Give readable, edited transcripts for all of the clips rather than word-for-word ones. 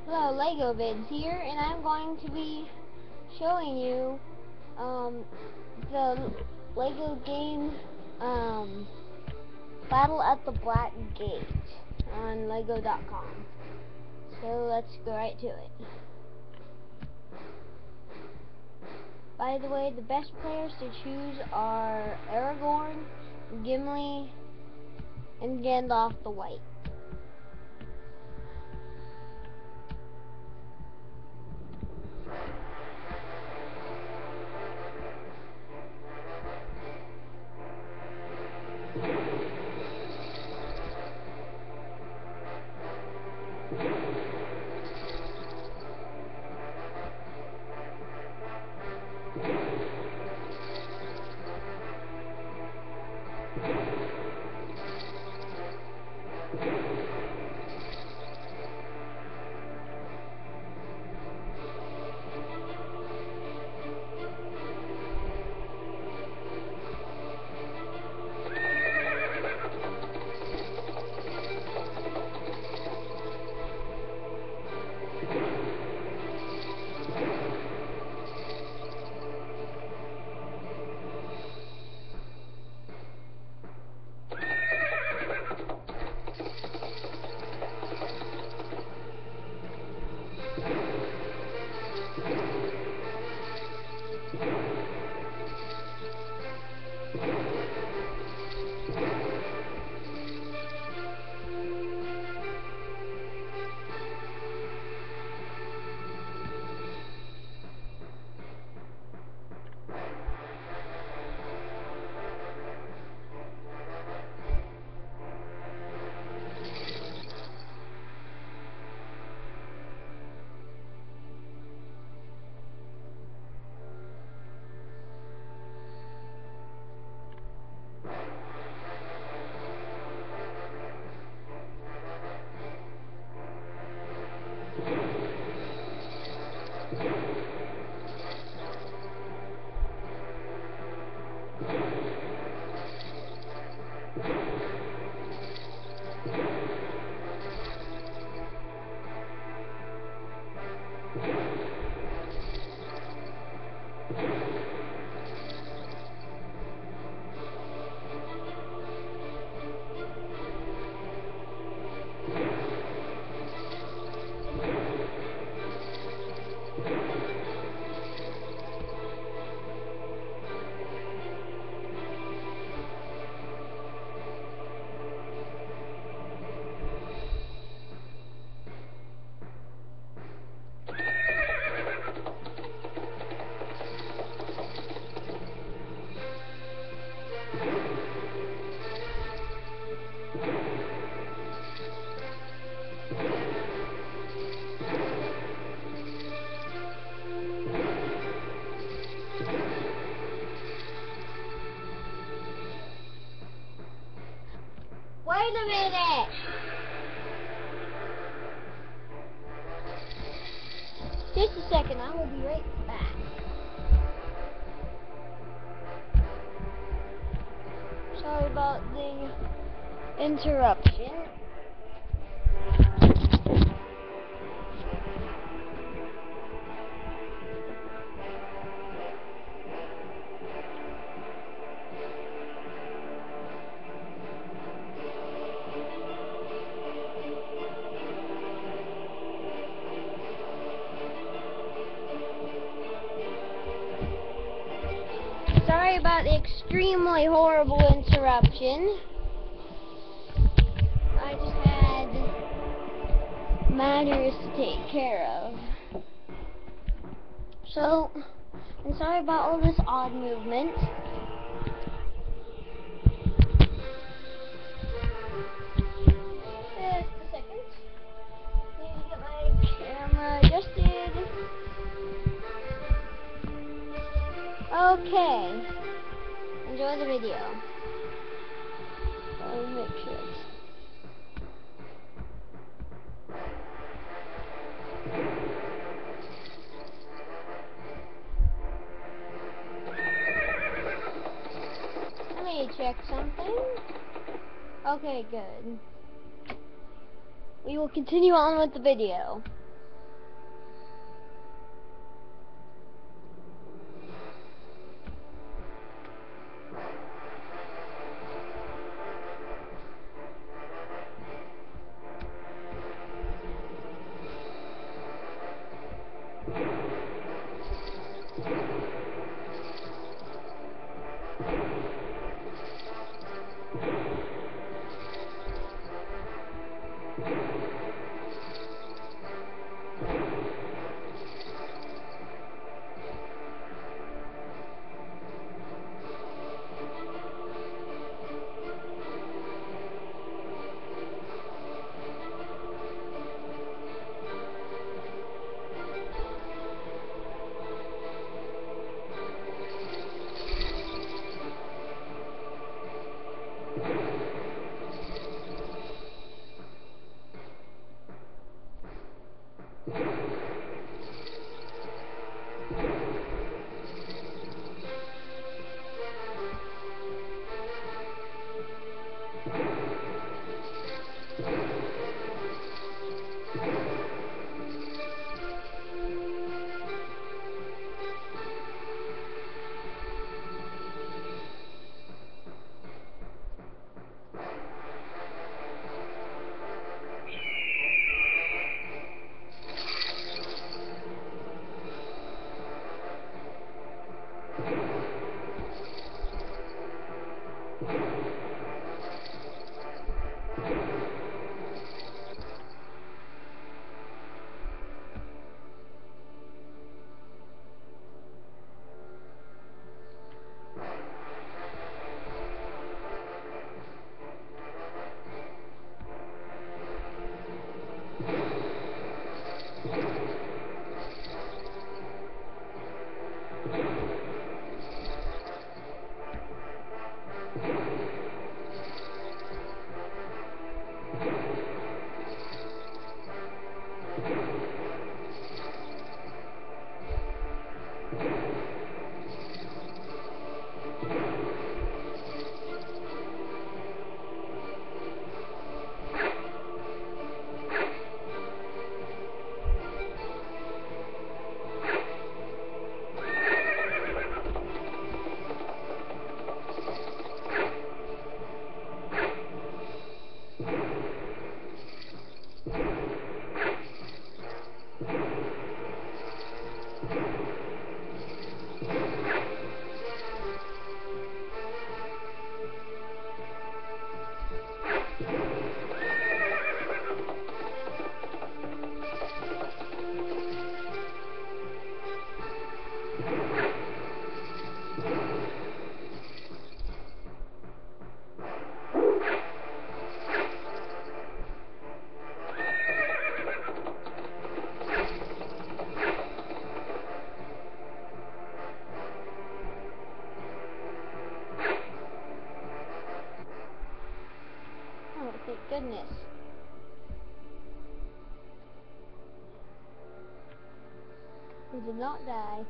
Hello, Lego Vids here, and I'm going to be showing you the Lego game Battle at the Black Gate on Lego.com. So let's go right to it. By the way, the best players to choose are Aragorn, Gimli, and Gandalf the White. Wait a minute! Just a second, I will be right back. Sorry about the interruption. Sorry about the extremely horrible interruption. I just had matters to take care of. So, and sorry about all this odd movement. Just a second. Need to get my camera adjusted. Okay. Enjoy the video. I'll make sure it's... Let me check something. Okay, good. We will continue on with the video. Oh, thank goodness. We did not die.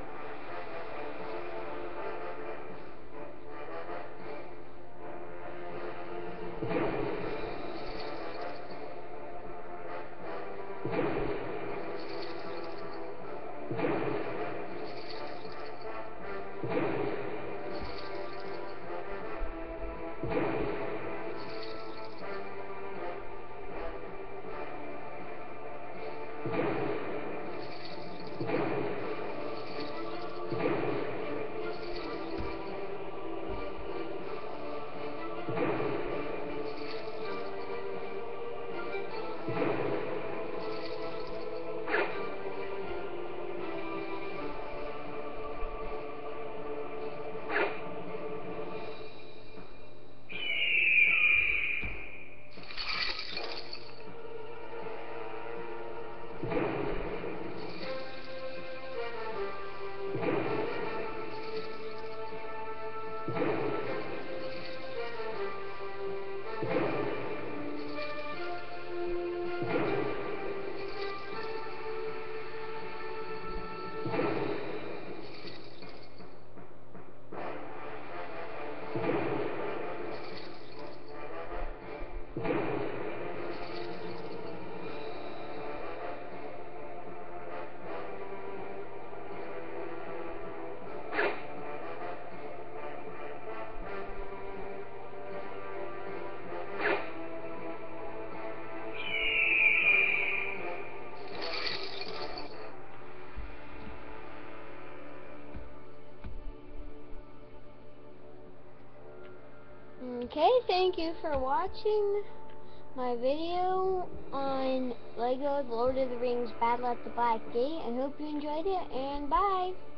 Okay, thank you for watching my video on LEGO Lord of the Rings Battle at the Black Gate. I hope you enjoyed it, and bye!